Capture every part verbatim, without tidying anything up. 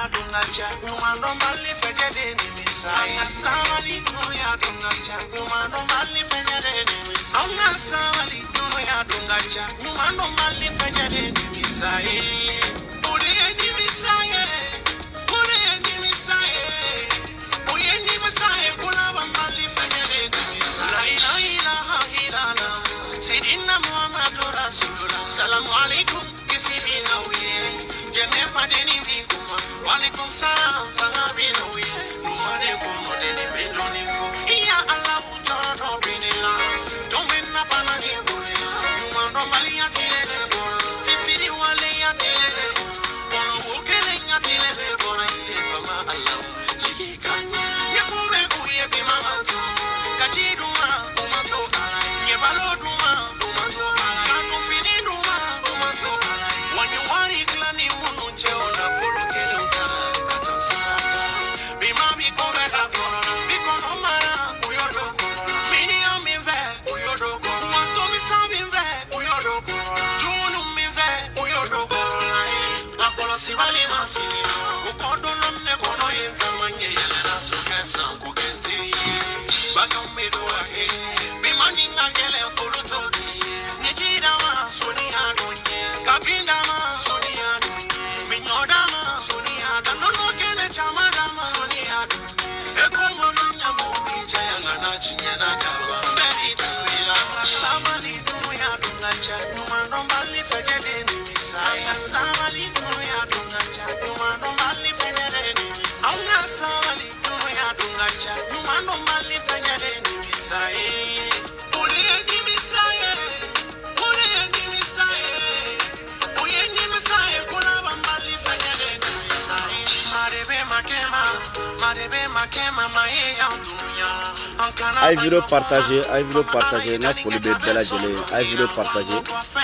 ya dungacha numando mali fejede ni misaya sawali no ya dungacha numando mali fejede ni misaya auna sawali no ya dungacha numando mali fejede ni misaya ore ni misaya ore ni misaya oye ni misaya kula ba mali fejede ni misaya la ilaha illallah sayyidina muhammadur rasulullah salamu alaikum kisibina wiye jene padeni vikuma walaikum salam fangabina wiye numade kono deni bedoni fo iya allah ujoro binila domena banani bonila numando mali atilele bon fisiri wale atilele bono ukele atilele bon ye mama allah chikanya yakube kuye bimama tu kajiduma umanto ala ye baloduma umanto ala kanu finiduma umanto ala when you want it klani munu cheona polo kele utara katasaka bimami kobeda korona bikono mara uyodo korona mini amive uyodo korona wanto misabi ve uyodo korona junu mive uyodo korona akolo sibali masini ukodo nomne kono yentamanye yana sukesa kukentiri baka medo ahe bimani ngakele polutoki nijidama soni adonye kapindama soni adonye minyodama soni adonye nono kene chamadama soni adonye ekomo nyamo bijaya na chinyana kawa beri tuila samali dumu ya dungacha numando mali fejede ni misaya samali dumu ya dungacha numando mali fejede ni misaya auna samali dumu ya dungacha numando mali fejede ni misaya ore ni misaya ore ni misaya oye ni misaya kula ba mali fejede ni misaya marebe makema marebe makema maye ya dunya ay vidéo partager ay vidéo partager na folie be bela jele ay vidéo partager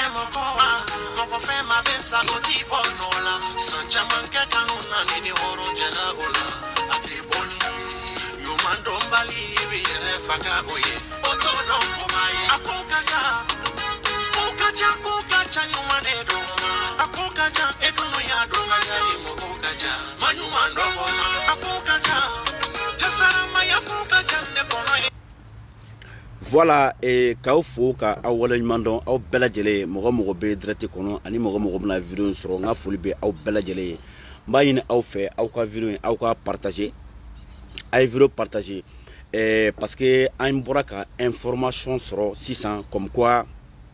Voilà, et quand faut ka awala nyamandon aw bela jele mogo mogo be direct kono ani mogo mogo na vidéo soro nga foli be aw bela jele mba yine aw fe aw ka vidéo aw ka partager ay vidéo partager eh parce que un bora ka information soro six cents comme quoi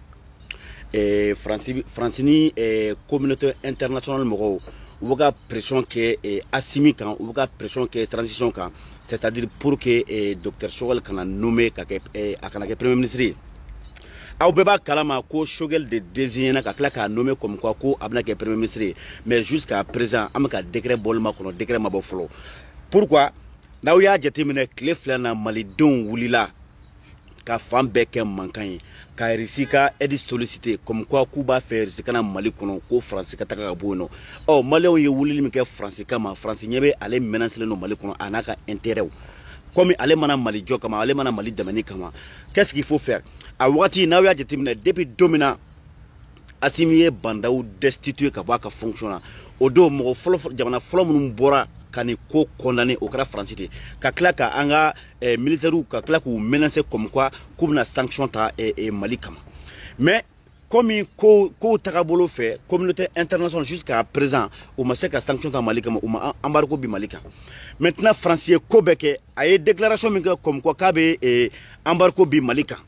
eh Francini Francini eh communauté internationale mogo ouga pression que eh, assimi kan ouga pression que transition kan c'est-à-dire pour que eh, docteur Choguel kana nommé ka ke eh, akana ke premier ministre aw beba kalama ko Choguel de désigner ka kla ka nommé comme quoi ko abna ke premier ministre mais jusqu'à présent am ka décret bolma kono décret mabo flo pourquoi naw ya jetimine clé flana mali don wulila ka fam beke mankan ka risika edi sollicité comme quoi Cuba faire risika na mali kono ko France ka taka bono oh malien ye wulili mi ke France kama France nyebe ale menacer no mali kono anaka intérêt comme ale mana mali jo kama ale mana mali damani kama qu'est-ce qu'il faut faire a wati na ya jetimine depuis domina asimiye bandaw destitué ka ba ka fonctionner odo mo folo jamana folo mun bora kani ko condamné au cas français ka kla ka anga eh, militaire ka kla ku menacer comme quoi comme na sanction ta et, et Mali kama mais comme ko ko takabolo fait communauté internationale jusqu'à présent o ma se ka sanction ta Mali kama o ma embargo bi Mali kama maintenant français ko beke ay déclaration mi comme quoi ka be eh, embargo bi Mali kama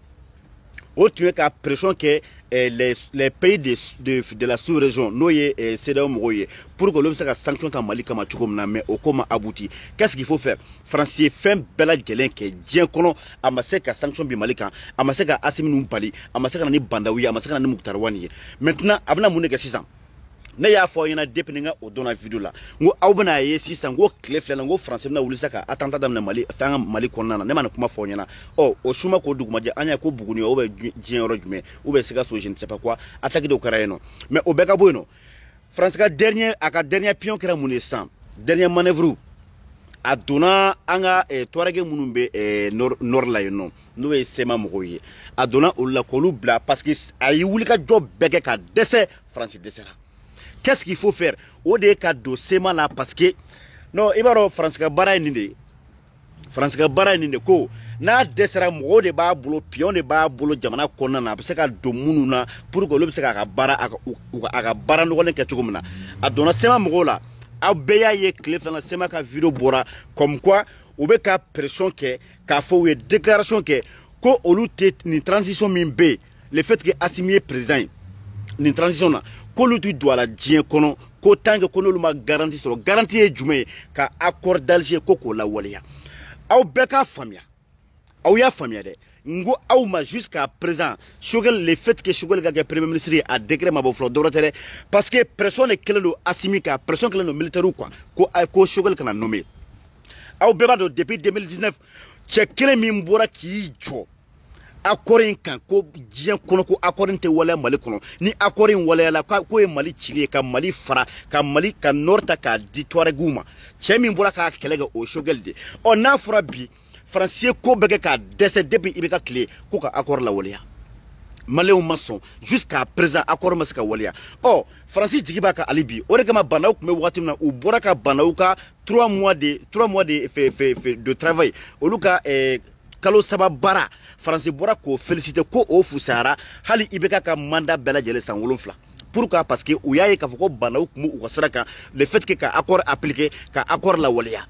o tu ka pression que eh, les, les pays de, de, de la sous-région noye eh, cédao mogoye pour que l'homme se sanction ta Mali kama chukomna mais au comment abouti qu'est-ce qu'il faut faire français fin bela gelen ke dien kono amaseka sanction bi Mali kama amaseka asimi numpali amaseka ni bandawi amaseka ni muktarwani maintenant abna munega six ans ne y'a fɔ ɲɛna depuis ni ka o donna vidéo la ngo aw bɛna ye sisan ngo tile filɛ ngo français bɛna wuli sa ka attentat daminɛ Mali fɛn ka Mali kɔnɔna na ne ma nin kuma fɔ ɲɛna ɔ o suma ko dugumajɛ an y'a ko Buguni ou bɛ diɲɛ yɔrɔ jumɛn ou bɛ Sikaso je ne sais pas quoi attaque dɔw kɛra yen nɔ mais o bɛɛ ka bɔ yen nɔ France ka dernier a ka dernier pion kɛra mun ye sisan dernier manœuvre a donna an ka tuareg minnu bɛ nord la yen nɔ n'o ye sema mɔgɔw ye a donna olu la k'olu bila parce que a ye wuli ka jɔ bɛɛ kɛ ka dɛsɛ France dɛsɛra qu'est-ce qu'il faut faire? O de ka do sema la parce que non ibaro France ka bara ninde France ka bara ninde ko na desera mo de ba bolo pion de ba bolo jamana konna na be se ka do munu na pour que lo be se ka bara aka bara no ne ke tugumna adona sema mo la abeya ye clip na sema ka video bora comme quoi ou be ka pression ke ka fo we déclaration ke ko olu te ni transition min be le fait que Assimi président ni transition na ko lu tu doit la dien kono ko tangue kono lu ma garantie sur garantie djumé ka accord d'Alger ko ko la waliya aw be ka famia aw ya famia de ngo aw ma jusqu'à présent Choguel le fait que Choguel ga premier ministre a décret ma bo flo dorotere parce que personne kelelo Assimi ka pression kelelo militaire ou quoi ko ko Choguel kana nommé aw be ba do depuis deux mille dix-neuf che kele min bora ki jo accord kan ko dien kono ko accord te wala mali kono ni accord wala la ko e mali chili ka mali fara ka mali ka norta ka ditware guma che min bora ka kelega o Choguel de on a fura bi français ko bege ka dese depuis ibeka clé ko ka accord la wala maléo maçon jusqu'à présent accord maska wala oh français jigiba ka alibi o de kama banaw me wati na u bora ka banaw ka trois mois de trois mois de fait fait de travail o luka eh kalo saba bara français bora ko féliciter ko o fusara hali ibeka ka mandat bela jele san wolonfla pourquoi parce que ou yaye ka foko banaw mu u kasraka le fait que ka accord appliqué ka accord la wala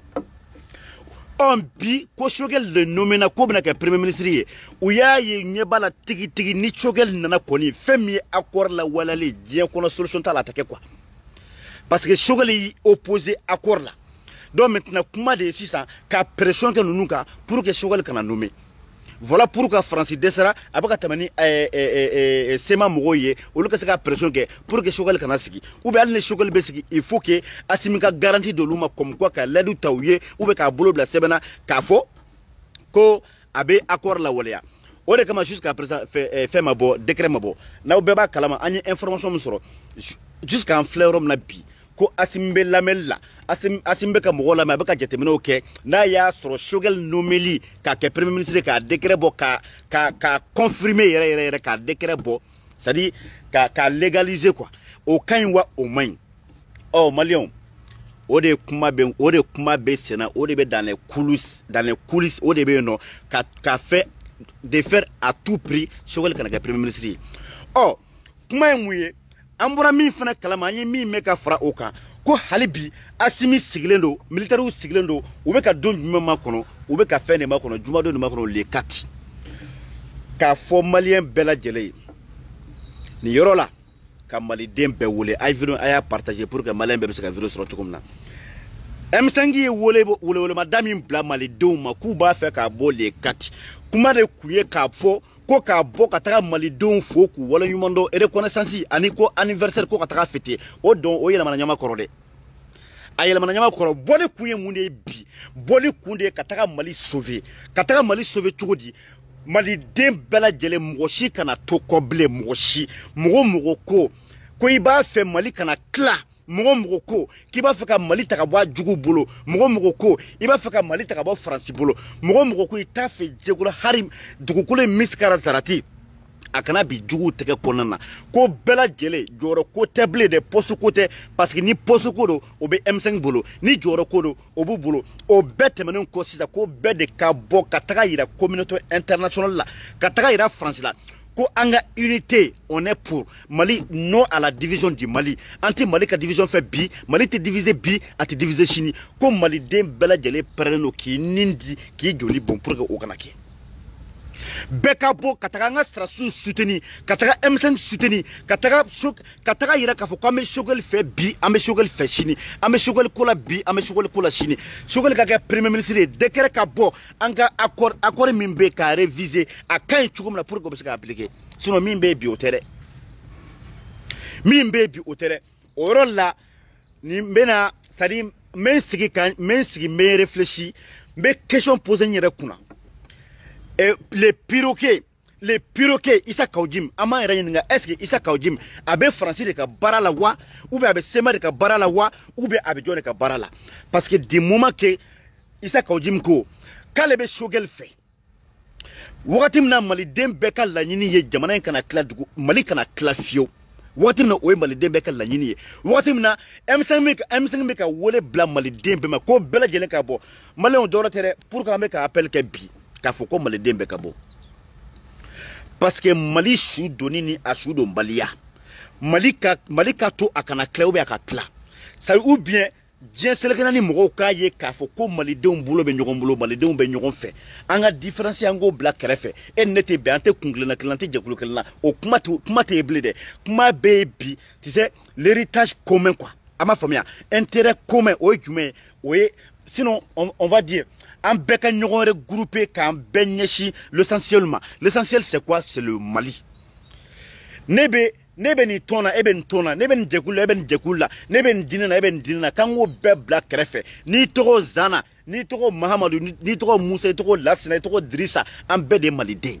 on bi ko Choguel le nomena ko bena ka premier ministre ou yaye nyebala tigi tigi ni Choguel nana koni femi accord la wala le dien kono solution ta la attaquer quoi parce que Choguel est opposé accord là. Donc maintenant, comment de six ans, qu'a pression que nous nous pour que Choguel kana nommé. Voilà pourquoi Francis Dessera a pas tamani eh sema mogoye ou le que c'est pression que pour que Choguel kana sigi ou bien le Choguel besigi il faut que Assimi ka garantie de l'uma comme quoi que l'aide taouye ou bien ka bolo bla sebena ka fo ko abe accord la wolea. O de kama jusqu'à présent fait fait ma bo décret ma bo na ou beba kalama anye information musoro jusqu'à en fleurom na bi ko Assimi lamella Assimi Assimi ka mogola ma beka jetemino ke na ya soro Choguel nomeli ka ke premier ministre ka décret bo ka ka ka confirmer yere yere ka décret bo c'est dit ka ka légaliser quoi au kan wa au main oh malion o de kuma be o de kuma be sena o de be dans les coulisses dans les coulisses o de be no ka ka fait de faire à tout prix Choguel kana ka premier ministre oh kuma muye ambura mi fana kalama anye mi meka fra oka ko halibi Assimi siglendo militaire siglendo ou be ka don juma kono ou be ka fe ne makono juma do ne makono le kati ka fo malien bela jele ni yoro la ka mali dem be wole ay vidéo aya partager pour que malien be se ka vidéo sur tout comme na M cinq wole wole wole madame bla mali do ma ku ba fe ka bo le kati kuma de kuye ka fo ko ka bo ka taga mali don fo ku wala yumando e reconnaissance ani ko anniversaire ko ka taga fêter o don o yela mananyama korode ayela mananyama koro bone kuye munde bi bone kunde ka taga mali sauver ka taga mali sauver tugodi mali dem bela jele moshi kana to koble moshi mo mo ko ko iba fe mali kana kla mo mo ko ki ba fe ka mali taka bwa jugu bolo mo mo ko iba fe ka mali taka bwa France bolo mo mo ko ita fe jegula harim dugukule miskara zarati akana bi jugu teke konana ko bela jele joro ko table de posu côté parce que ni posu kodo obe M cinq bolo ni joro kodo obu bolo o bete menen ko sisa ko be de ka bo kataka ira communauté internationale la kataka ira France la ko anga unité on est pour Mali non à la division du Mali anti Mali ka division fait bi Mali te diviser bi anti diviser chini ko Mali dem bela jele preno ki nindi ki joli bon pour que o kanake beka bo kataka nga strasu soutenu kataka M cinq soutenu kataka chok kataka ira ka fo ko ame Choguel fait bi ame Choguel fait chini ame Choguel kola bi ame Choguel kola chini Choguel ka premier ministre décret ka bo anga accord accord mimbe ka réviser a kan chugum pour ko se ka appliquer sinon mimbe bi otere mimbe bi otere orola ni mbena sadi men sigi kan men sigi me réfléchir me question poser nyere kuna. Et les piroquets, les piroquets, Issa Kaoudjim, ama erayenga, est-ce que Issa Kaoudjim abe français de ka barala wa, ou bien abe sema de ka barala wa, ou bien abe john de ka barala. Parce que du moment que Issa Kaoudjim ko, kalebe Choguel fait. Wakatim na mali dem beka la nini ye jamana kana kla dugu, mali kana kla fio. wagati mina o ye maliden bɛɛ ka laɲini ye wagati mina M cinq bɛ ka wele bila maliden bɛɛ ma ko bɛɛ lajɛlen ka bɔ maliyɛnw dɔrɔn tɛ dɛ pour que an bɛ ka appel kɛ bi k'a fɔ ko maliden bɛɛ ka bɔ parce que Mali su donni ni a su donbaliya Mali ka Mali ka to a kana tila ou bien a ka tila ça ou bien diɲɛ selekana ni mɔgɔw k'a ye k'a fɔ ko malidenw bolo bɛ ɲɔgɔn bolo malidenw bɛ ɲɔgɔn fɛ an ka différence an k'o bila kɛrɛfɛ e ni ne tɛ bɛn an tɛ kun kelenna kelen an tɛ jɛkulu kelen na o kuma tɛ kuma tɛ ye bilen dɛ kuma bɛ ye bi tu sais l'héritage commun quoi a ma faamuya intérêt commun o ye jumɛn ye o ye sinon on, on va dire an bɛɛ ka ɲɔgɔn regrouper k'an bɛɛ ɲɛsin l'essentiel ma l'essentiel c'est quoi c'est le Mali ne bɛ ne bɛ nin tɔn na e bɛ nin tɔn na ne bɛ nin jɛkulu la e bɛ nin jɛkulu la ne bɛ nin diinɛ na e bɛ nin diinɛ na k'an k'o bɛɛ bila kɛrɛfɛ n'i tɔgɔ Zana n'i tɔgɔ Mahamadu n'i tɔgɔ Musa i tɔgɔ Lasina i tɔgɔ Dirisa an bɛɛ de ye maliden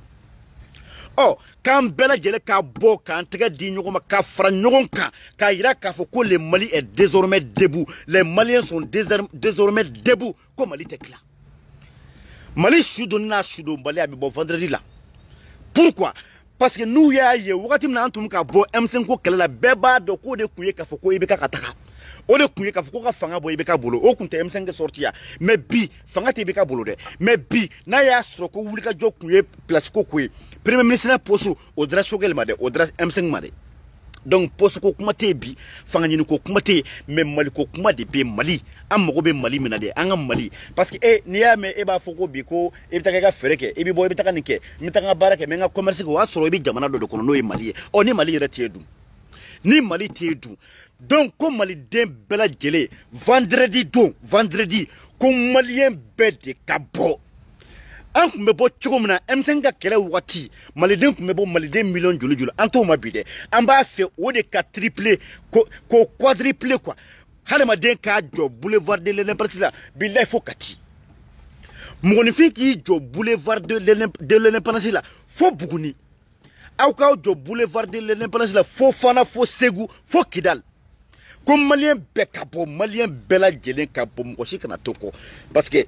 ɔ k'an bɛɛ lajɛlen ka bɔ k'an tɛgɛ di ɲɔgɔn ma ka fara ɲɔgɔn kan k'a yira k'a fɔ ko le Mali est désormais debout les Maliens sont désormais debout ko Mali tɛ tila Mali su donni n'a su donbali a bɛ bɔ vendredi la pourquoi parce que nous y'a ye wagati min na an tun ka bɔ M cinq ko kɛlɛ la bɛɛ b'a dɔn k'o de kun ye k'a fɔ ko I B K ka taga o de kun ye k'a fɔ ko ka fanga bɔ I B K bolo o kun tɛ M cinq sorti ya mais bi fanga tɛ I B K bolo dɛ mais bi n'a y'a sɔrɔ ko wulikajɔ kun ye place ko ko ye premier ministre poste o dira Choguel ma dɛ o dira M cinq ma dɛ donc poste ko kuma tɛ bi fanga ɲini ko kuma tɛ mais Mali ko kuma de bɛ Mali an mago bɛ Mali min na dɛ an ka Mali parce que e n'i y'a mɛn e b'a fɔ ko bi ko i bɛ taa i ka fɛɛrɛ kɛ i bɛ bɔ i bɛ taa nin kɛ n bɛ taa n ka baara kɛ n bɛ n ka commerce kɛ o y'a sɔrɔ i bɛ jamana dɔ de kɔnɔ n'o ye Mali ye ɔ ni Mali yɛrɛ t'e dun ni Mali t'e dun donc ko maliden bɛɛ lajɛlen vendredi don vendredi ko maliyɛn bɛɛ de ka bɔ an kun bɛ bɔ cogo min na M cinq ka kɛlɛ wagati maliden kun bɛ bɔ maliden miliyɔn joli joli an t'o ma bi dɛ an b'a fɛ o de ka tripler ko ko quadrupler quoi hadamaden k'a jɔ boulevard de l'indépendance la bilahi fo Kati mɔgɔninfin k'i jɔ boulevard de l'indépendance la fo Buguni aw k'aw jɔ boulevard de l'indépendance la fo Fana fo Segu fo Kidal ko maliyɛn bɛɛ ka bɔ maliyɛn bɛɛ lajɛlen ka bɔ mɔgɔ si kana to kɔ parce que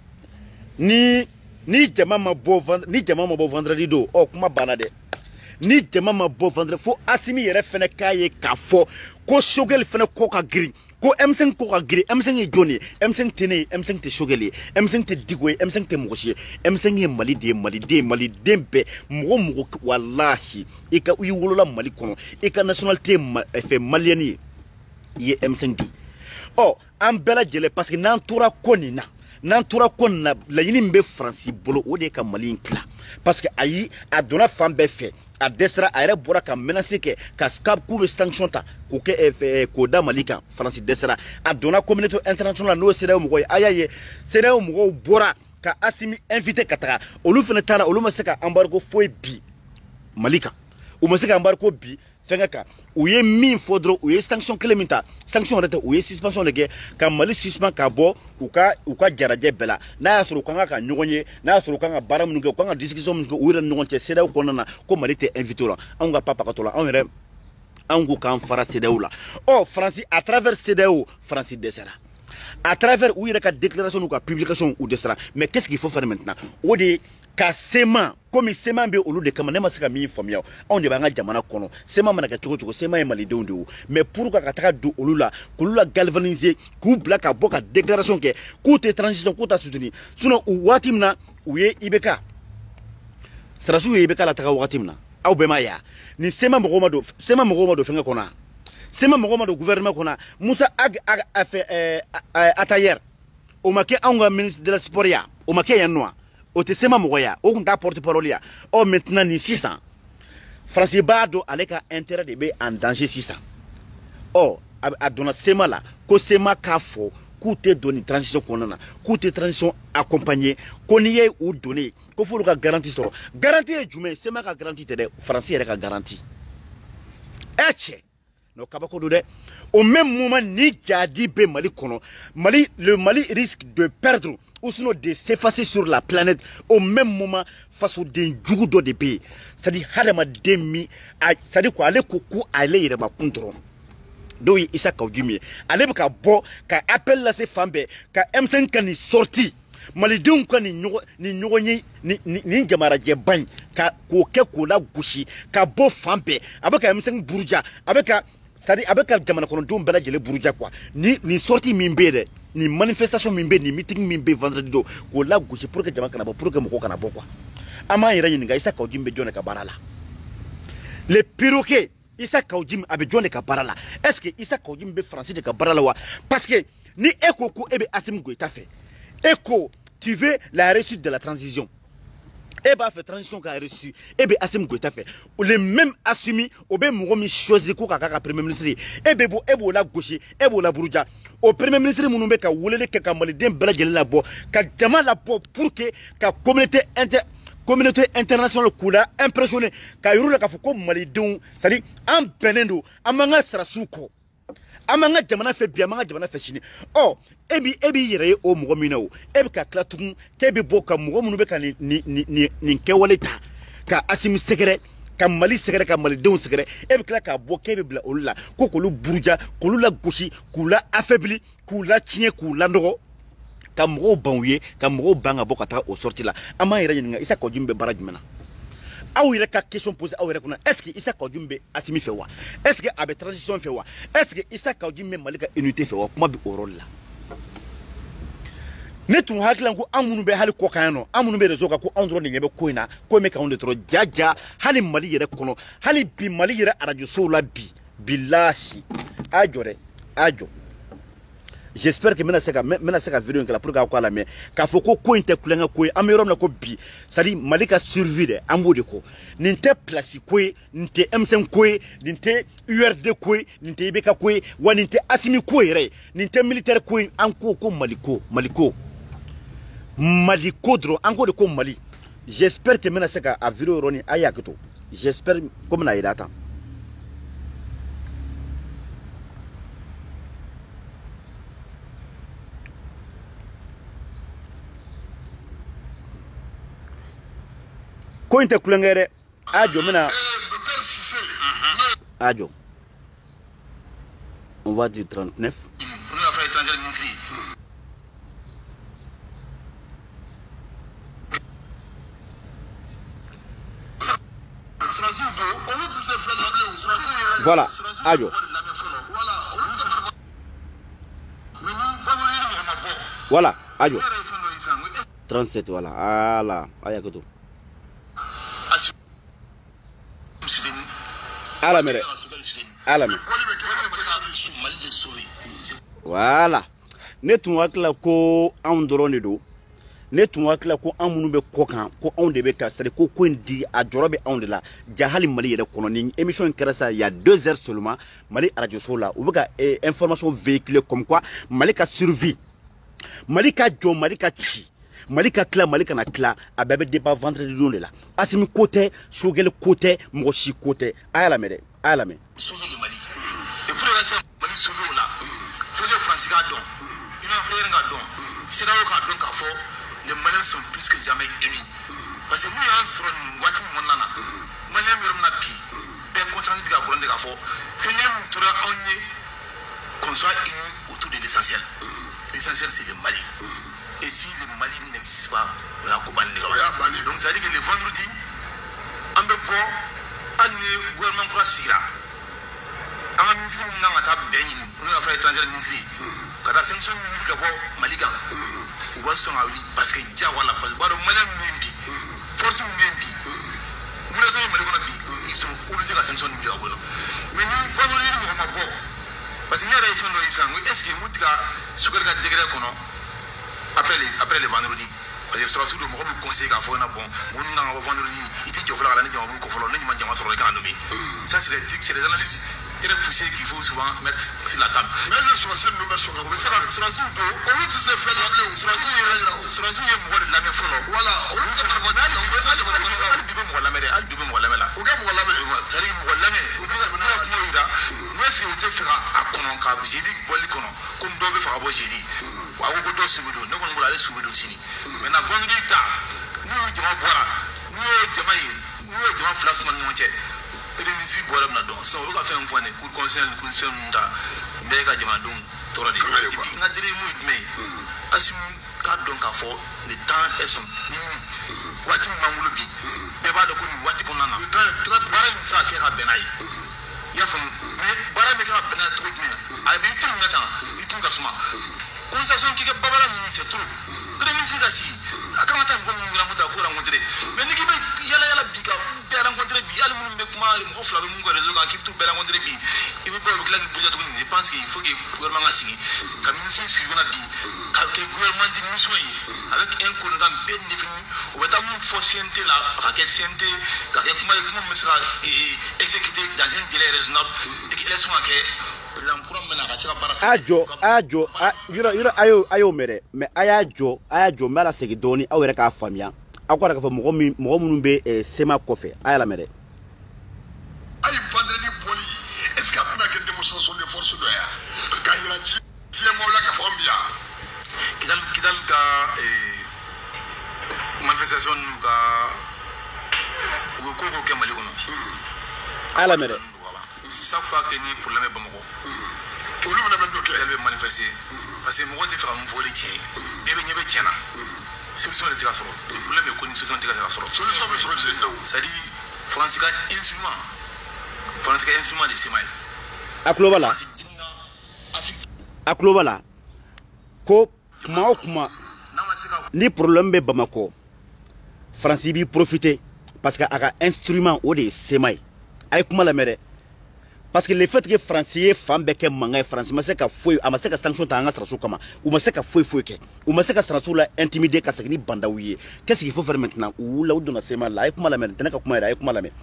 ni ni jama ma bɔ ni jama ma bɔ vendredi don ɔ kuma banna dɛ ni jama ma bɔ vendredi fo Asimi yɛrɛ fɛnɛ k'a ye k'a fɔ ko Choguel fɛnɛ kɔ ka girin ko M cinq kɔ ka girin M cinq ye jɔn ye M cinq tɛ ne ye M cinq tɛ Choguel ye M cinq tɛ Diko ye M cinq tɛ mɔgɔ si ye M cinq ye Mali de ye maliden maliden bɛɛ mɔgɔ mɔgɔ walahi i ka i wolola Mali kɔnɔ i ka nationalité fɛ maliyɛn ye i ye M cinq di ɔ an bɛɛ lajɛlen parce que n'an tora ko nin na n'an tora ko nin na laɲini min bɛ Faransi bolo o de ye ka Mali in tila parce que ayi a donna fan bɛɛ fɛ a dɛsɛra a yɛrɛ bɔra ka menace kɛ ka k'u bɛ sanction ta k'o kɛ k'o da Mali kan Faransi dɛsɛra a donna communauté internationale n'o ye C E D E A O mɔgɔw ye a y'a ye C E D E A O mɔgɔw bɔra ka Asimi invité ka taga olu fana taara olu ma se ka embargo foyi bi Mali kan u ma se ka embargo bi fɛnkɛ kan u ye min fɔ dɔrɔn u ye sanction kelen min ta sanction yɛrɛ tɛ u ye suspension de kɛ ka Mali suspend ka bɔ u ka u ka jarajɛ bɛɛ la n'a y'a sɔrɔ u kan ka ɲɔgɔn ye n'a y'a sɔrɔ u kan ka baara minnu kɛ u kan ka discussion minnu kɛ u yɛrɛ ni ɲɔgɔn cɛ C E D E A O kɔnɔna na ko Mali tɛ invité o la anw ka papakatɔ la anw yɛrɛ anw ko k'an fara C E D E A O la ɔ Faransi à travers C E D E A O Faransi dɛsɛra à travers u yɛrɛ ka déclaration n'u ka publication u dɛsɛra mais qu'est-ce qu'il faut faire maintenant o de ka sema komi sema bɛ olu de kama ne ma se ka min faamuya anw de b'an ka jamana kɔnɔ sema mana kɛ cogo cogo sema ye malidenw de ye mais pour ka ka taga don olu la k'olu la galvaniser k'u bila ka bɔ ka déclaration kɛ k'u tɛ transition k'u t'a soutenir sinon u waati min na u ye I B K Sarasiw ye I B K la taga waati min na aw bɛɛ ma ye ni sema mɔgɔw ma don sema mɔgɔw ma don fɛnkɛ kɔnɔ sema mɔgɔw ma don gouvernement kɔnɔ Musa Ag a fait Atayer o ma kɛ anw ka ministre de la sport ya o ma kɛ yan nɔ o tɛ sema mɔgɔ ya o kun t'a porte parole ya ɔ maintenant ni sisan Faransi b'a dɔn ale ka intérêt de bɛ en danger sisan ɔ a donna sema la ko sema k'a fɔ k'u tɛ don ni transition kɔnɔna na k'u tɛ transition accompagner ko n'i ye u donner ko f'olu ka garantie sɔrɔ garantie ye jumɛn sema ka garantie tɛ dɛ Faransi yɛrɛ ka garantie ɛ cɛ no kabako do dɛ au même moment ni jadi bɛ Mali kɔnɔ Mali le Mali risque de perdre ou sinon de s'effacer sur la planète au même moment fasoden jugu dɔ de bɛ yen c'est-à-dire hadamaden min c'est-à-dire ko ale ko ko ale yɛrɛ bakun dɔrɔn dɔw ye Isa Kawudi min ye ale bɛ ka bɔ ka appel lase fan bɛɛ ka M cinq ka nin sorti malidenw ka ni ɲɔgɔn ni ɲɔgɔn ye ni ni jamarajɛ ban ka k'o kɛ k'o la gosi ka bɔ fan bɛɛ a bɛ ka emisɛn buruja a bɛ ka sadi a bɛ ka jamana kɔnɔdenw bɛɛ lajɛlen buruja quoi ni ni sortie min bɛ dɛ ni manifestation min bɛ ni meeting min bɛ vendredi do k'o la gosi pour que jama kana bɔ pour que mɔgɔw kana bɔ quoi an b'an yɛrɛ ɲininka Isa Kawujim bɛ jɔn de ka baara la les perroquets Isa Kawujim a bɛ jɔn de ka baara la est-ce que Isa Kawujim bɛ Faransi de ka baara la wa parce que ni e ko ko e bɛ Assimi Goïta fɛ e ko tu veux la réussite de la transition e b'a fɛ transition ka réussir e bɛ Assimi Goïta fɛ le même Assimi o bɛ mɔgɔ min choisir ko k'a k'a ka premier ministre ye e bɛ bɔ e b'o la gosi e b'o la buruja o premier ministre minnu bɛ ka weleli kɛ ka maliden bɛɛ lajɛlen labɔ ka jama labɔ pour que ka communauté inter communauté internationale k'u la impressionné ka yir'u la k'a fɔ ko malidenw c'est à dire an bɛnnen don an b'an ka sarasiw kɔ an b'an ka jamana fɛ bi an b'an ka jamana fɛ sini ɔ e bi e b'i yɛrɛ ye o mɔgɔ min na o e bɛ ka tila tugun k'e bɛ bɔ ka mɔgɔ minnu bɛ ka nin nin nin nin kɛwale ta ka Assimi sɛgɛrɛ ka Mali sɛgɛrɛ ka malidenw sɛgɛrɛ e bɛ tila k'a bɔ k'e bɛ bila olu la ko k'olu buruja k'olu la gosi k'u la affaibli k'u la tiɲɛ k'u la nɔgɔ ka mɔgɔw ban u ye ka mɔgɔw ban ka bɔ ka taa o sortie la an b'an yɛrɛ ɲininka Isa Kawujim bɛ baara jumɛn na aw yɛrɛ ka question poser aw yɛrɛ kunna est-ce que Isa Kawujim bɛ Assimi fɛ wa est-ce que a bɛ transition fɛ wa est-ce que Isa Kawujim bɛ Mali ka unité fɛ wa kuma bɛ o rôle la ne tun hakili la ko an minnu bɛ hali kɔkan yan nɔ an minnu bɛ réseau kan ko anw dɔrɔn de ɲɛ bɛ ko in na ko in bɛ k'anw de tɔrɔ jaja hali Mali yɛrɛ kɔnɔ hali bi Mali yɛrɛ radio sow la bi bilahi a jɔ dɛ a jɔ j'espère que mena seka mena seka vidéo in kala pour ka ko la mais ka fo ko ko inte kulenga ko am yorom na ko bi sadi Mali ka survie de ambo de ko ninte place ko ninte M cinq ko ninte U R D ko ninte Ibeka ko wa ninte Assimi ko re ninte militaire ko an ko ko Mali ko Mali ko Mali ko dro an ko de ko Mali j'espère que mena seka a vidéo roni aya kito j'espère comme na ida ta ko inte kulengere ajo mena ajo on va dire trente-neuf on va faire étranger ministre voilà ajo voilà ajo trente-sept voilà voilà aya ko ala mere ala mere voilà ne tun hakila ko anw dɔrɔn de don ne tun hakila ko anw minnu bɛ kɔ kan ko anw de bɛ ka c'est ko ko in di a jɔrɔ bɛ anw de la ja hali Mali yɛrɛ kɔnɔ ni émission in kɛra sa il y a deux heures seulement Mali radio so la u bɛ ka eh, information véhiculer comme quoi Mali ka survie Mali ka jɔ Mali ka ci Mali ka tila Mali kana tila a bɛɛ bɛ débat vendredi don de la Assimi ko tɛ Sogɛli ko tɛ mɔgɔ si ko tɛ a y'a lamɛn dɛ a y'a lamɛn sauver le Mali et pour que Mali sauver o la faut que France ka dɔn Union africaine ka dɔn C E D E A O ka dɔn k'a fɔ les Maliens sont plus que jamais unis parce que nous y'an sɔrɔ nin waati min kɔnɔna na Malien yɔrɔ min na bi bɛɛ conscience bɛ ka bɔrɔn de k'a fɔ fɛn min tora anw ye qu'on soit unis autour de l'essentiel l'essentiel c'est le Mali. Et si le Mali n'existe pas, on a coupé les gars. Donc ça veut dire que le vendredi, on peut pas aller au gouvernement pour Sira. On a mis ça dans la table bien, on a fait étranger ministre. Quand la sanction ministre là Malika, on va s'en aller parce que déjà voilà parce que le Mali même bi, force même bi. Vous les avez Mali qu'on a bi, ils sont obligés de sanction ministre là. Mais nous vendredi nous on va pas parce que nous avons fait nos examens. Est-ce que nous avons sur quel degré qu'on a après les après les vendredis parce que sur le moment où conseil qu'a fait na bon on a vendredi il était au flanc la nuit on ko folo ni man jama sur le canal nommé ça c'est des trucs c'est des analyses très poussées qu'il faut souvent mettre sur la table mais je suis sûr nous mettre sur la sur la sur on veut se faire la bleu sur la sur la sur la même folo voilà on veut se faire la on veut ça de du bon la mer al du bon la mer là o ga mo la mer ça dit mo la mer o ga mo ida moi c'est au te faire à konon ka j'ai dit boli konon comme do be faire bo j'ai dit wa ko do subido ne ko ngula le subido sini mais na vendredi ta ni jama bora ni jama yi ni jama flash man nyonche prémisi bora na don so ko ka fe mfone pour conseil pour sen nda me ka jama don toradi na dire mu me Assimi k'a dɔn k'a fɔ le temps est son ni waati min b'an bolo bi bɛɛ b'a dɔn ko nin waati kɔnɔna na baara in tɛ se ka kɛ ka bɛn n'a ye i y'a faamu mais baara bɛ kɛ ka bɛn n'a ye cogo jumɛn a bɛ i to nin na tan i tun ka suma conversation k'i kɛ babala ninnu c'est trop o de min se ka sigi a kan ka taa mɔgɔ minnu rencontre a k'o rencontre mais ni k'i bɛ yala yala bi ka bɛɛ rencontre bi hali minnu bɛ kuma mɔgɔ fila bɛ mun ka réseau kan k'i bɛ t'u bɛɛ rencontre bi i bɛ bɔ u bɛ tila k'i buruja tuguni je pense qu'il faut que gouvernement ka sigi ka mission sigi fana bi ka kɛ gouvernement di mission ye avec un programme bien défini u bɛ taa mun fɔ C N T la a ka kɛ C N T ka kɛ kuma ye kuma min bɛ se ka exécuter dans un délai raisonnable et que élection ka kɛ ajo ajo yura yura ayo ayo mere me ayajo ayajo mala segi doni aw yɛrɛ k'a faamuya aw ko ka fɔ mɔgɔ min mɔgɔ minnu bɛ sema kɔfɛ a yala mere ayi vendredi boli est ce que a bɛna kɛ démonstration de force dɔ ya ka yira tiɲɛmaw la ka fɔ an bi yan kidal kidal ka manifestation ka u ko ko kɛ Mali kɔnɔ ala mere chaque fois que ni problème est Bamako olu fana bɛ dɔ kɛ elle bɛ manifester parce que mɔgɔ tɛ fɛ ka mun fɔ o de tiɲɛ ye e bɛ ɲɛ bɛ tiɲɛ na solution de tɛ ka sɔrɔ problème bɛ ko ni solution tɛ ka sɔrɔ solution bɛ sɔrɔ sen daw c'est à dire France ka instrument France ka instrument de sema ye a kulo bala a kulo bala ko kuma o kuma ni problème bɛ Bamako France b'i profiter parce que a ka instrument o de ye sema ye a ye kuma lamɛn dɛ parce que le fait que France ye fan bɛɛ kɛ mankan ye France ma se ka foyi a ma se ka sanction ta an ka saraso kama u ma se ka foyi foyi kɛ u ma se ka saraso la intimider ka segin ni bandaw ye qu'est-ce qu'il faut faire maintenant u la u donna sema la a ye kuma lamɛn tɛnɛ ka kuma yɛrɛ a ye kuma lamɛn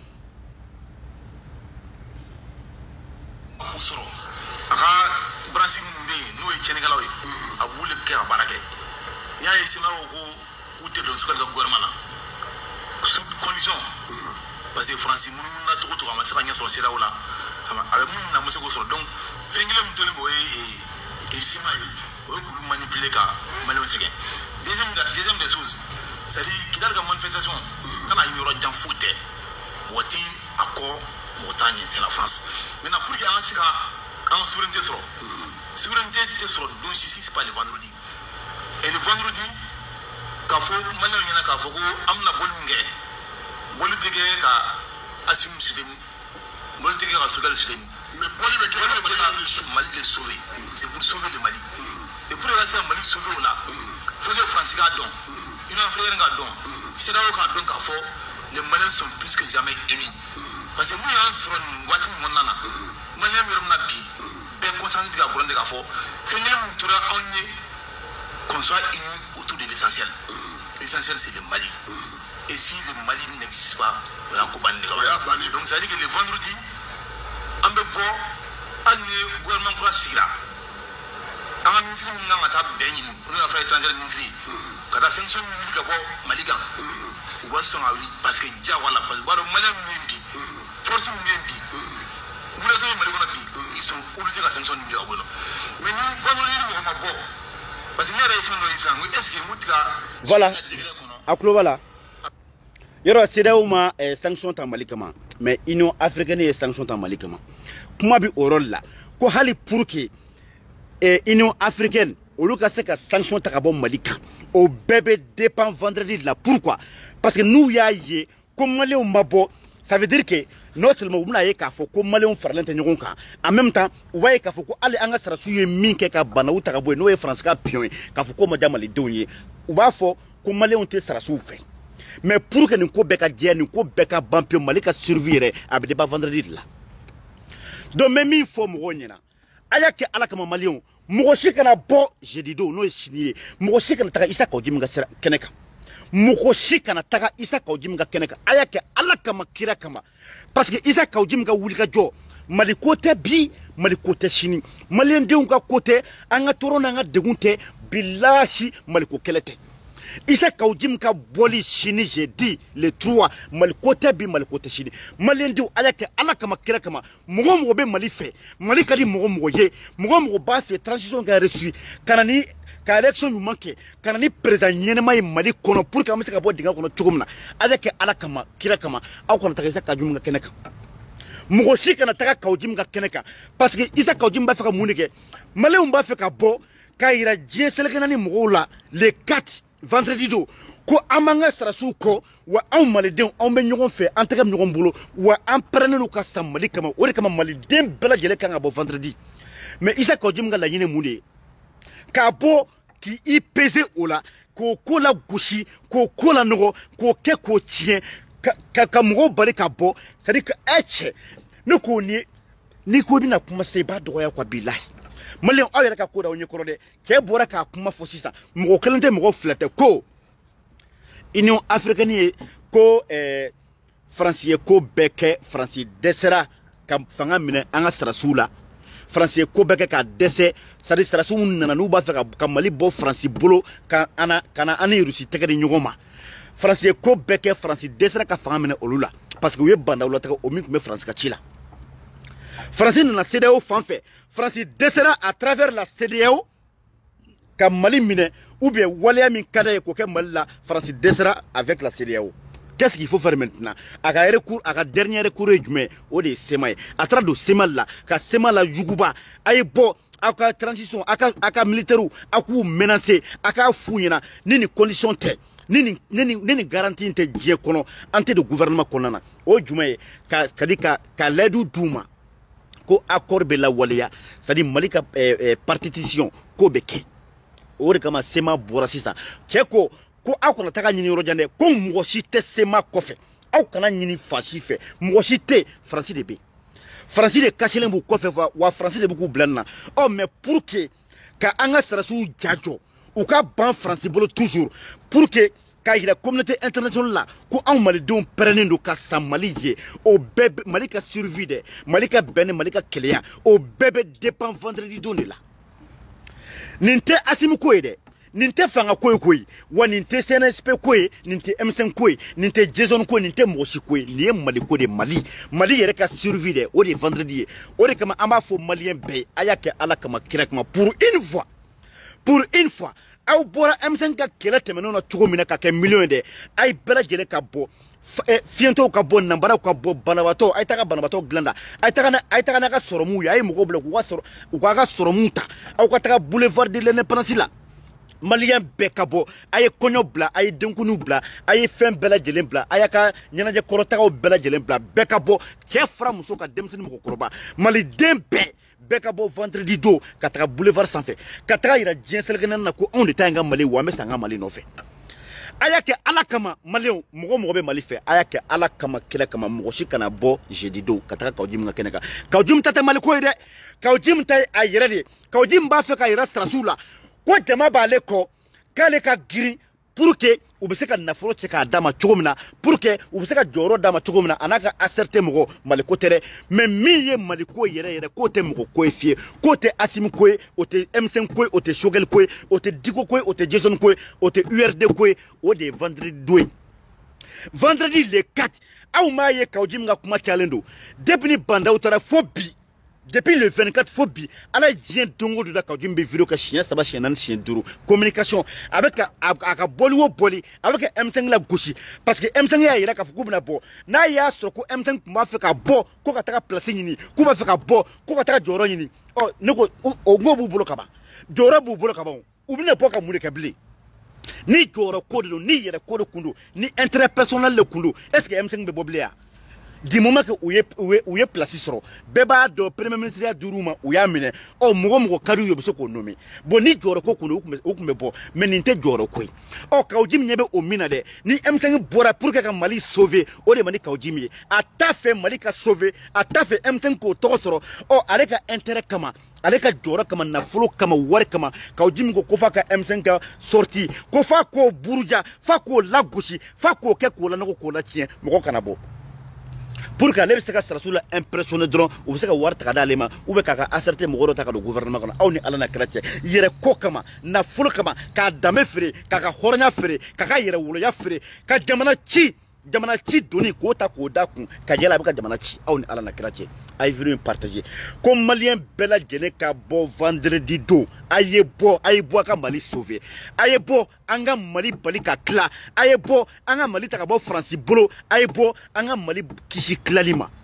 sɔrɔ a ka branche minnu bɛ yen n'o ye tiɲɛnikɛlaw ye a b'u le kɛ ka baara kɛ n'i y'a ye sema ko ko k'u tɛ don sukali ka gouvernement na sous condition parce que France minnu na cogo cogo a ma se ka ɲɛ sɔrɔ siraw la a bɛ mun na ma se k'o sɔrɔ donc fɛn kelen min tolen bɛ o ye sima ye o ye k'olu manipuler ka maliyɛnw sɛgɛn deuxième deuxième des choses c'est à dire Kidal ka manifestation kana yɔrɔ jan foyi tɛ mɔgɔ ti a kɔ mɔgɔ t'a ɲɛ c'est la France maintenant pour que an ka se ka an ka souveraineté sɔrɔ souveraineté tɛ sɔrɔ don si si c'est pas le vendredi et le vendredi k'a fɔ maliyɛnw ɲɛna k'a fɔ ko an bɛna boli min kɛ boli tɛ kɛ ka Assimi soutenir boli tɛ kɛ ka Sogɛl soutenir mais boli bɛ kɛ Mali de sauver c'est pour sauver le Mali et pour que se ka Mali sauver o la faut que France k'a dɔn Union africaine k'a dɔn C E D E A O k'a dɔn k'a fɔ les Maliens sont plus que jamais unis parce que mun y'an sɔrɔ nin waati min kɔnɔna na Malien bɛ yɔrɔ min na bi bɛɛ conscience bɛ ka bɔrɔn de k'a fɔ fɛn kelen min tora anw ye qu'on soit unis autour de l'essentiel l'essentiel c'est le Mali et si le Mali n'existe pas o y'a ko bannen de ka ban donc ça veut dire que le vendredi an bɛ bɔ hali ni gouvernement kura sigira an ka ministre min kan ka taa bɛn ɲini n'o ye affaires étrangères ministre ye ka taa sanction wuli ka bɔ Mali kan u b'a sɔn ka wuli parce que diyagoya la parce que u b'a dɔn maliyɛn min bɛ yen bi force min bɛ yen bi population bɛ Mali kɔnɔ bi ils sont obligés ka sanction wuli ka bɔ yen nɔ mais ni vendredi ni mɔgɔ ma bɔ parce que ne yɛrɛ ye fɛn dɔ ye sisan n ko est ce que mu ti ka voilà a kulo bala yɔrɔ C E D E A O ma sanction ta Mali kama mais Union africaine ye sanction ta Mali kama kuma bi o rôle la ko hali pour que Union africaine olu ka se ka sanction ta ka bɔ Mali kan o bɛɛ bɛ dépend vendredi de la pourquoi parce que n'u y'a ye ko maliyɛnw ma bɔ ça veut dire que non seulement u bɛna ye k'a fɔ ko maliyɛnw faralen tɛ ɲɔgɔn kan en même temps u b'a ye k'a fɔ ko hali an ka sɔrɔdasiw ye min kɛ ka banaw ta ka bɔ yen n'o ye France ka pion ye k'a fɔ k'o ma diya malidenw ye u b'a fɔ ko maliyɛnw tɛ sɔrɔdasiw fɛ mais pour que nin ko bɛɛ ka jɛ nin ko bɛɛ ka ban pewu Mali ka survie yɛrɛ a bɛ dépend vendredi de la donc n bɛ min fɔ mɔgɔw ɲɛna a y'a kɛ Ala kama maliyɛnw mɔgɔ si kana bɔ jeudi don n'o ye sini ye mɔgɔ si kana taga Isa Kawo min ka sira kɛnɛ kan mɔgɔ si kana taga Isa Kawo min ka kɛnɛ kan a y'a kɛ Ala kama kira kama parce que Isa Kawo min ka wuli ka jɔ Mali ko tɛ bi Mali ko tɛ sini maliyɛndenw ka ko tɛ an ka tɔɔrɔ n'an ka degun tɛ bilahi Mali ko kɛlɛ tɛ Isa Kawo ka boli sini jeudi le trois Mali ko tɛ bi Mali ko tɛ sini maliyɛndenw a y'a kɛ Ala kama kira kama mɔgɔ mɔgɔ bɛ Mali fɛ Mali ka di mɔgɔ mɔgɔ ye mɔgɔ mɔgɔ b'a fɛ transition ka réussir ka na ni ka élection ɲuman kɛ ka na ni président ɲɛnɛma ye Mali kɔnɔ pour que an bɛ se ka bɔ dingɛ kɔnɔ cogo min na a y'a kɛ Ala kama kira kama aw kana taga Isa Kawo ka kɛnɛ kan mɔgɔ si kana taga Kawo ka kɛnɛ kan parce que Isa Kawo b'a fɛ ka mun de kɛ maliyɛnw b'a fɛ ka bɔ Kaira Dien Selekanani Moula, les quatre vendredi do, ko amanga strasu ko, wa un maliden, un benyon fait, un terme de boulot, ou un preneur au cassam, malikama, ou comme maliden, bella gelekanga bo vendredi. Mais Isa Kodjimga la yine moulé. Kabo qui y pesait au la, ko kola gouchi, ko kola noro, ko ke ko tien, ka mro bale kabo, c'est-à-dire que eche, ne connaît, ni ko bina kuma seba droya kwa bilahi. Malien ayera ka ko da onye korode, ke bora ka kuma fosisa, mro kelente mro flete ko. Union africaine ko eh français ko beke français desera kam fanga mine anga strasula. Français ko beke ka dese sadi strasu nana nu ba feka ka mali bo français bolo ka ana kana ani rusi tege de nyogoma français ko beke français desera ka fanga mine olula parce que we banda olula tege o mi me français ka chila français nana C D A O fanfe français desera à travers la C D A O ka mali mine ou bien waleya min kada ko ke mali la français desera avec la C D A O. Qu'est-ce qu'il faut faire maintenant? À la recours, à la dernière recours, au de Semaï. À travers de Semal là, car Semal la Juguba, aïe bon, à la transition, à la militaire, à la menacé, à la fouillena, ni condition te, ni ni garantie te djé kono, ante de gouvernement konana. O Jumaï, ka kadika, ka ledu douma, ko accord bela walia, c'est-à-dire malika partition, ko beke. O de kama Sema borasisa. Tcheko, ko aw kana taga nyini rojande ko mwoshi te sema kofe aw kana nyini fashi fe mwoshi te français de be français de kachelen bu kofe wa français de bu ku blanna oh mais pour que ka anga strasu jajo ou ka ban français bolo toujours pour que ka ila communauté internationale la ko aw mali don prenendo ka samaliye o bebe malika survie malika ben malika kelea o bebe dépend vendredi don de la ninte asimu ko ede ninte fanga koy koy wa ninte C N S P koy ninte M cinq koy ninte Jason koy ninte moshi koy ni mali ko de Mali Mali yere ka survie de o de vendredi o de kama amba fo malien be ayake ala kama kira kama pour une fois pour une fois aw bora M cinq ka kela temeno na tugo mina ka ke million de ay bela jele ka bo fiento ka bo nambara ka bo banabato ay taka banabato glanda ay taka na ay taka na ka soromu ya ay mo blo ko soro ko ka soromu ta aw ka taka boulevard de l'indépendance la Malien bekabo aye konyo bla aye denkunu bla aye fen bela jelen bla ayaka nyanaje korotaka bela jelen bla bekabo chefra muso ka demseni mo koroba mali dembe bekabo vendredi do kataka boulevard sans fait kataka ira Dien Selekanani na ko on de tanga mali wa me sanga mali no fait ayake alakama malien mogo mogo be mali fait ayake alakama kila kama mogo shikana bo jeudi do kataka kawjim nga keneka kawjim tata mali ko ide kawjim tay ayere de kawjim ba fe ka ira strasula ko jama bale ko kale ka giri pour que u be se ka nafolo che ka dama chogomina pour que u be se ka joro dama chogomina anaka acerte mogo maliko tere mais miye maliko yere yere ko te mogo ko efie ko te asim ko o te M cinq ko o te shogel ko o te diko ko o te Jason ko o te U R D ko o de vendredi deux vendredi le quatre aw ma ye kawjim nga kuma chalendo depuis ni banda utara fobi depuis le vingt-quatre phobie ala vient dongo de ka jumbe vidéo ka chien ça va chien nan chien duro communication avec aka boliwo boli avec M cinq la gauche parce que M cinq ya ira ka fuku na bo na ya stro ko M cinq ma fe ka bo ko ka taka place ni ko ma fe ka bo ko ka taka joro ni oh ne ko o ngo bu bolo ka ba joro bu bolo ka ba u bi ne po ka mure ka bli ni joro ko de ni yere ko de kundu ni intérêt personnel le kundu est-ce que M cinq be boblia du moment que où est où est placé sur beba do premier ministre duruma où ya mine o mogo mogo kadu yo biso ko nomi bo ni joro ko kuno o kumbe bo mais ni te joro ko o kawjim nyebe o mina de ni M cinq bora pour que Mali sauver o de mani kawjim a ta fait Mali ka sauver a ta fait M cinq ko to soro o aleka intérêt kama aleka joro kama na folo kama war kama kawjim ko kofa ka M cinq sorti ko fa ko buruja fa ko lagoshi fa ko ke ko la no ko la tien mogo kanabo pour que les gens soient impressionnés ou que voir tagadalema ou que acerter moro taka do gouvernement kana aw ni ala na krache yere kokama na fulkama ka dame fere ka ka hornya fere ka ka yere wulo ya fere ka jamana chi jamana chi doni ko ta ko da kun ka yela ba ka jamana chi aw ni ala na krache ay venu partager comme malien bela gene ka bo vendredi do aye bo aye bo ka Mali sauver aye bo anga Mali bali ka kla aye bo anga Mali taka bo France bolo aye bo anga Mali kishi klalima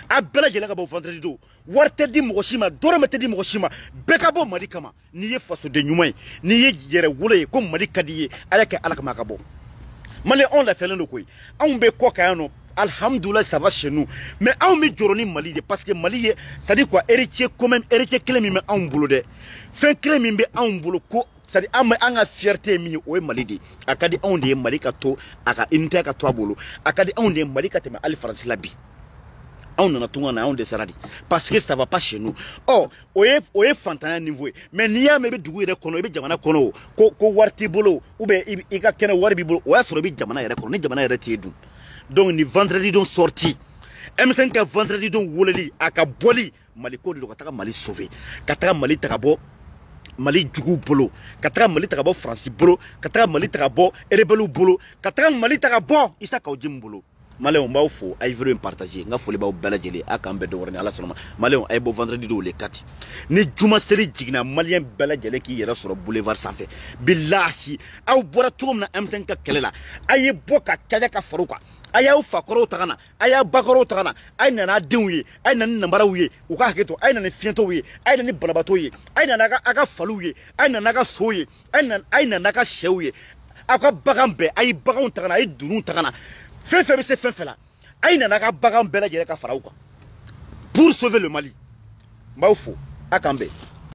a bela jela ka bo vendredi do warte di mo shima doro mete di mo shima be ka bo mali kama ni ye faso de nyumay ni ye yere wule ko mali kadiye ayake alaka makabo mali on la fait le koy on be ko kayano alhamdoulillah ça va chez nous mais on me joroni mali de parce que mali ça dit quoi héritier quand même héritier clé mi en boulot de fin clé mi be en boulot ko ça dit am anga fierté mi o mali de akadi on de mali ka to aka inte ka to bolo akadi on de mali ka tema al france labi on na tunga na on de saradi parce que ça va pas chez nous oh oye oye fantana niveau mais niya me be dugu ere kono be jamana kono ko ko warti bolo ou be i ka kene warbi bolo o ya soro be jamana ere kono ni jamana ere tiedu donc ni vendredi donc sorti M cinq ka vendredi donc woleli aka boli mali ko do ka mali sauver ka ta mali ta bo mali jugu bolo ka ta mali ta bo france bolo ka ta mali ta bo rebelu bolo ka ta mali ta bo isa ka ojim bolo Maléon ba fo ay veut partager nga fo le ba bela jeli akambe do worni ala salama Maléon ay bo vendredi do le kati ni juma seri jigna malien bela jeli ki yera sur boulevard sans fait billahi aw bora tum na M cinq ka kelela ay boka kaja ka faruka aya fa koro tagana aya bakoro tagana ay nana denwe ay nan nambara wiye u ka haketo ay nan fiento wiye ay nan balabato ye ay nan aga aga falu ye ay nan aga soye ay nan ay nan aga shewye aka bagambe ay bagon tagana ay dunu tagana fait fait c'est fait fait là ay nan aga bagam bela jere ka faraw quoi pour sauver le Mali ba fo akambe